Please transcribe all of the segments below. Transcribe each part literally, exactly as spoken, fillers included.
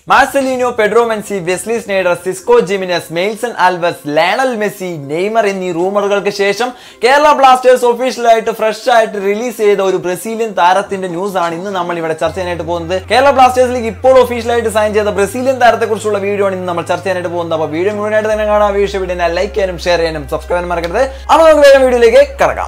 മാർസെലിനോ, Pedro Mensi, Wesley Sneijder, Cisco Jimenez, Mailson Alves, Lionel Messi, Neymar എന്നീ റൂമറുകൾക്ക് ശേഷം Kerala Blasters ഒഫീഷ്യലായിട്ട് ഫ്രഷ് ആയിട്ട് റിലീസ് ചെയ്ത ഒരു ബ്രസീലിയൻ താരത്തിന്റെ ന്യൂസ് ആണ് ഇന്ന് നമ്മൾ ഇവിടെ ചർച്ച ചെയ്യാനായിട്ട് പോകുന്നത്. കേരള ബ്ലാസ്റ്റേഴ്സിലേക്ക് ഇപ്പോൾ ഒഫീഷ്യലായിട്ട് സൈൻ ചെയ്ത ബ്രസീലിയൻ താരത്തെ കുറിച്ചുള്ള വീഡിയോ ആണ് ഇന്ന് നമ്മൾ ചർച്ച ചെയ്യാനായിട്ട് പോകുന്നത്. അപ്പോൾ വീഡിയോ മുഴുവനായിട്ട് തന്നെ കാണാം. വീഡിയോ വീഡിയോ ലൈക്ക് ചെയ്യാനും ഷെയർ ചെയ്യാനും സബ്സ്ക്രൈബ് ചെയ്യാനും മറക്കരുത്. അപ്പോൾ നമുക്ക് വേഗം വീഡിയോയിലേക്ക് കടക്കാം.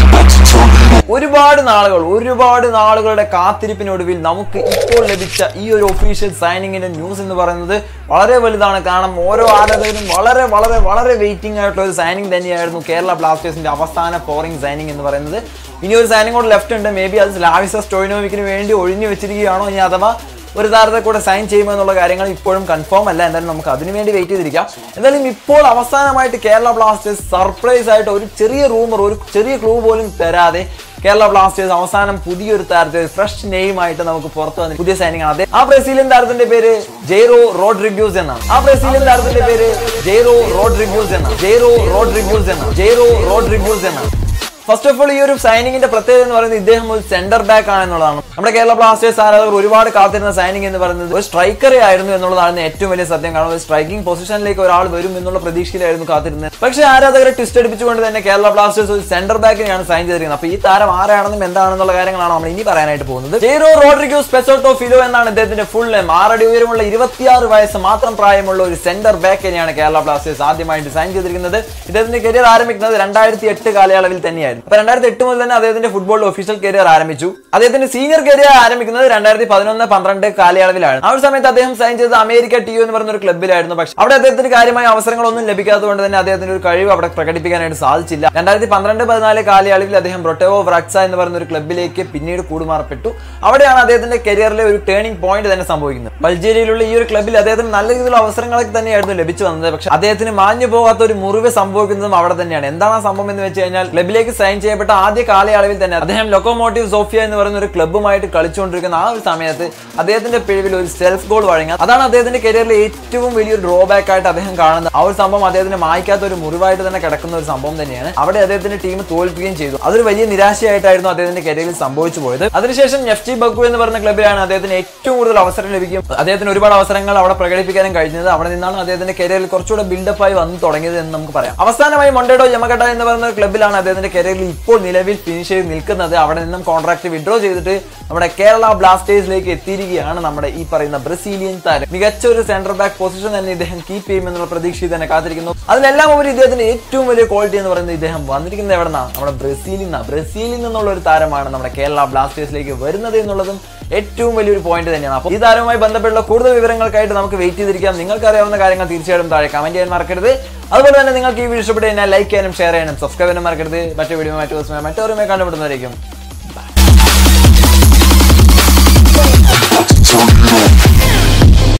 ഒരുപാട് നാളുകൾ ഒരുപാട് നാളുകളുടെ കാത്തിരിപ്പിനൊടുവിൽ നമുക്ക് ഇപ്പോൾ ലഭിച്ച ഈ ഒരു ഒഫീഷ്യൽ സൈനിങ്ങിന്റെ ന്യൂസ് എന്ന് പറയുന്നത് വളരെ വലുതാണ്. കാരണം ഓരോ ആരാധകരും വളരെ വളരെ വളരെ വെയിറ്റിംഗ് ആയിട്ടുള്ള ഒരു സൈനിങ് തന്നെയായിരുന്നു കേരള ബ്ലാസ്റ്റേഴ്സിന്റെ അവസാന ഫോറിംഗ് സൈനിങ് എന്ന് പറയുന്നത്. ഇനി ഒരു സൈനിങ് കൂടെ ലെഫ്റ്റ് ഉണ്ട്. മേ ബി അത് സ്ലാവിസ സ്റ്റോയിനോവിക്കിന് വേണ്ടി ഒഴിഞ്ഞു വെച്ചിരിക്കുകയാണോ, ഇനി അഥവാ ഒരു താരത്തെ കൂടെ സൈൻ ചെയ്യുമോ എന്നുള്ള കാര്യങ്ങൾ ഇപ്പോഴും കൺഫേം അല്ല. എന്തായാലും നമുക്ക് അതിനുവേണ്ടി വെയിറ്റ് ചെയ്തിരിക്കാം. എന്തായാലും ഇപ്പോൾ അവസാനമായിട്ട് കേരള ബ്ലാസ്റ്റേഴ്സ് സർപ്രൈസ് ആയിട്ട് ഒരു ചെറിയ റൂമർ, ഒരു ചെറിയ ക്ലൂ പോലും തരാതെ കേരള ബ്ലാസ്റ്റേഴ്സ് അവസാനം പുതിയൊരു താരത്തെ ഫ്രഷ് നെയിമായിട്ട് നമുക്ക് പുറത്തു വന്ന പുതിയ സൈനിങ് ആണ്. ആ ബ്രസീലിയൻ താരത്തിന്റെ പേര് ജെയ്റോ റോഡ്രിഗ്യൂസ് എന്നാണ്. ആ ബ്രസീലിയൻ താരത്തിന്റെ പേര് ജെയ്റോ റോഡ്രിഗ്യൂസ് എന്നാണ്. ജെയ്റോ റോഡ്രിഗ്യൂസ് എന്നാണ്. ജെയ്റോ റോഡ്രിഗ്യൂസ് എന്നാണ്. ഫസ്റ്റ് ഓഫ് ഓൾ ഈ ഒരു സൈനിങ്ങിന്റെ പ്രത്യേകത എന്ന് പറയുന്നത് ഇദ്ദേഹം ഒരു സെന്റർ ബാക്ക് ആണ് എന്നുള്ളതാണ്. നമ്മുടെ കേരള ബ്ലാസ്റ്റേഴ്സ് ആരാധകർ ഒരുപാട് കാത്തിരുന്ന സൈനിങ് എന്ന് പറയുന്നത് ഒരു സ്ട്രൈക്കറെ ആയിരുന്നു എന്നുള്ളതാണ് ഏറ്റവും വലിയ സത്യം. കാരണം ഒരു സ്ട്രൈക്കിംഗ് പൊസിഷനിലേക്ക് ഒരാൾ വരും എന്നുള്ള പ്രതീക്ഷയിലായിരുന്നു കാത്തിരുന്നത്. പക്ഷേ ആരാധകരെ ട്വിസ്റ്റ് അടിപ്പിച്ചുകൊണ്ട് തന്നെ കേരള ബ്ലാസ്റ്റേഴ്സ് ഒരു സെന്റർ ബാക്കിനെയാണ് സൈൻ ചെയ്തിരിക്കുന്നത്. അപ്പോൾ ഈ താരം ആരാണെന്നും എന്താണെന്നുള്ള കാര്യങ്ങളാണ് നമ്മൾ ഇനി പറയാനായിട്ട് പോകുന്നത്. ജെയ്റോ റോഡ്രിഗ്യൂസ് പെസോട്ടോ ഫിലോ എന്നാണ് ഇദ്ദേഹത്തിന്റെ ഫുൾ നെയിം. ആറടി ഉയരമുള്ള ഇരുപത്തിയാറ് വയസ്സ് മാത്രം പ്രായമുള്ള ഒരു സെന്റർ ബാക്കിനെയാണ് കേരള ബ്ലാസ്റ്റേഴ്സ് ആദ്യമായിട്ട് സൈൻ ചെയ്തിരിക്കുന്നത്. ഇദ്ദേഹത്തിന്റെ കരിയർ ആരംഭിക്കുന്നത് രണ്ടായിരത്തി എട്ട് കാലയളവിൽ തന്നെയായിരുന്നു. അപ്പൊ രണ്ടായിരത്തി എട്ട് മുതൽ തന്നെ അദ്ദേഹത്തിന്റെ ഫുട്ബോൾ ഒഫീഷ്യൽ കരിയർ ആരംഭിച്ചു. അദ്ദേഹത്തിന്റെ സീനിയർ കരിയർ ആരംഭിക്കുന്നത് രണ്ടായിരത്തി പതിനൊന്ന് പന്ത്രണ്ട് കാലയളവിലാണ്. ആ ഒരു സമയത്ത് അദ്ദേഹം സൈൻ ചെയ്തത് അമേരിക്ക ടി യു എന്ന് പറയുന്ന ഒരു ക്ലബ്ബിലായിരുന്നു. പക്ഷേ അവിടെ അദ്ദേഹത്തിന് കാര്യമായ അവസരങ്ങളൊന്നും ലഭിക്കാത്തതുകൊണ്ട് തന്നെ അദ്ദേഹത്തിന്റെ ഒരു കഴിവ് അവിടെ പ്രകടിപ്പിക്കാനായിട്ട് സാധിച്ചില്ല. രണ്ടായിരത്തി പന്ത്രണ്ട് പതിനാല് കാലയളവിൽ അദ്ദേഹം റൊട്ടേവോ വ്രക്സ എന്ന് പറയുന്ന ഒരു ക്ലബ്ബിലേക്ക് പിന്നീട് കൂടുമാറപ്പെട്ടു. അവിടെയാണ് അദ്ദേഹത്തിന്റെ കരിയറിലെ ഒരു ടേണിംഗ് പോയിന്റ് തന്നെ സംഭവിക്കുന്നത്. ബൾഗേറിയയിലുള്ള ഈ ഒരു ക്ലബ്ബിൽ അദ്ദേഹത്തിന് നല്ല രീതിയിലുള്ള അവസരങ്ങളൊക്കെ തന്നെയായിരുന്നു ലഭിച്ചു വന്നത്. പക്ഷേ അദ്ദേഹത്തിന് മാഞ്ഞു പോകാത്ത ഒരു മുറിവ് സംഭവിക്കുന്നതും അവിടെ തന്നെയാണ്. എന്താണ് ആ സംഭവം എന്ന് വെച്ച് കഴിഞ്ഞാൽ ക്ലബ്ബിലേക്ക് സൈൻ ചെയ്യപ്പെട്ട ആദ്യ കാലയളവിൽ തന്നെ അദ്ദേഹം ലൊക്കോമോട്ടീവ് സോഫിയ എന്ന് പറയുന്ന ഒരു ക്ലബ്ബുമായിട്ട് കളിച്ചുകൊണ്ടിരിക്കുന്ന ആ ഒരു സമയത്ത് അദ്ദേഹത്തിന്റെ പിഴവിൽ ഒരു സെൽഫ് ഗോൾ വഴങ്ങുക, അതാണ് അദ്ദേഹത്തിന്റെ കരിയറിലെ ഏറ്റവും വലിയൊരു ഡ്രോബാക്ക് ആയിട്ട് അദ്ദേഹം കാണുന്നത്. ആ ഒരു സംഭവം അദ്ദേഹത്തിന് മായ്ക്കാത്ത ഒരു മുറിവായിട്ട് തന്നെ കിടക്കുന്ന ഒരു സംഭവം തന്നെയാണ്. അവിടെ അദ്ദേഹത്തിന്റെ ടീം തോൽപ്പിക്കുകയും ചെയ്തു. അതൊരു വലിയ നിരാശയായിട്ടായിരുന്നു അദ്ദേഹത്തിന്റെ കരിയറിൽ സംഭവിച്ചു പോയത്. അതിനുശേഷം എഫ് ടി ബക്കു എന്ന് പറയുന്ന ക്ലബ്ബിലാണ് അദ്ദേഹത്തിന് ഏറ്റവും കൂടുതൽ അവസരം ലഭിക്കും. അദ്ദേഹത്തിന് ഒരുപാട് അവസരങ്ങൾ അവിടെ പ്രകടിപ്പിക്കാനും കഴിഞ്ഞത്. അവിടെ നിന്നാണ് അദ്ദേഹത്തിന്റെ കരിയറിൽ കുറച്ചുകൂടെ ബിൽഡപ്പ് ആയി വന്നു തുടങ്ങിയത് എന്ന് നമുക്ക് പറയാം. അവസാനമായി മൊണ്ടേഡോ യമഗട്ട എന്ന് പറയുന്ന ക്ലബ്ബിലാണ് അദ്ദേഹത്തിന്റെ കരിയറിൽ ഇപ്പോൾ നിലവിൽ ഫിനിഷ് ചെയ്ത് നിൽക്കുന്നത്. അവിടെ നിന്നും കോൺട്രാക്ട് വിഡ്രോ ചെയ്തിട്ട് നമ്മുടെ കേരള ബ്ലാസ്റ്റേഴ്സിലേക്ക് എത്തിയിരിക്കുകയാണ് നമ്മുടെ ഈ പറയുന്ന ബ്രസീലിയൻ താരം. മികച്ച ഒരു സെന്റർ ബാക്ക് പൊസിഷൻ തന്നെ ഇദ്ദേഹം കീപ്പ് ചെയ്യുമെന്നുള്ള പ്രതീക്ഷയിൽ തന്നെ കാത്തിരിക്കുന്നു. അതിനെല്ലാം ഉപരി ഇദ്ദേഹത്തിന്റെ ഏറ്റവും വലിയ ക്വാളിറ്റി എന്ന് പറയുന്നത് ഇദ്ദേഹം വന്നിരിക്കുന്നത് എവിടെ നിന്നാണ്? നമ്മുടെ ബ്രസീലിൽ നിന്നാണ്. ബ്രസീലിൽ നിന്നുള്ള ഒരു താരമാണ് നമ്മുടെ കേരള ബ്ലാസ്റ്റേഴ്സിലേക്ക് വരുന്നത് എന്നുള്ളതും ഏറ്റവും വലിയൊരു പോയിന്റ് തന്നെയാണ്. അപ്പോൾ ഈ താരവുമായി ബന്ധപ്പെട്ടുള്ള കൂടുതൽ വിവരങ്ങൾക്കായിട്ട് നമുക്ക് വെയിറ്റ് ചെയ്തിരിക്കാം. നിങ്ങൾക്ക് അറിയാവുന്ന കാര്യങ്ങൾ തീർച്ചയായിട്ടും താഴെ കമന്റ് ചെയ്യാൻ മറക്കരുത്. അതുപോലെ തന്നെ നിങ്ങൾക്ക് ഈ വീഡിയോ ഇഷ്ടപ്പെട്ട് കഴിഞ്ഞാൽ ലൈക്ക് ചെയ്യാനും ഷെയർ ചെയ്യാനും സബ്സ്ക്രൈബ് ചെയ്യാനും മറക്കരുത്. മറ്റു വീഡിയോ മറ്റു ദിവസം മറ്റൊരുമേ കണ്ടുപിടുന്നതായിരിക്കും.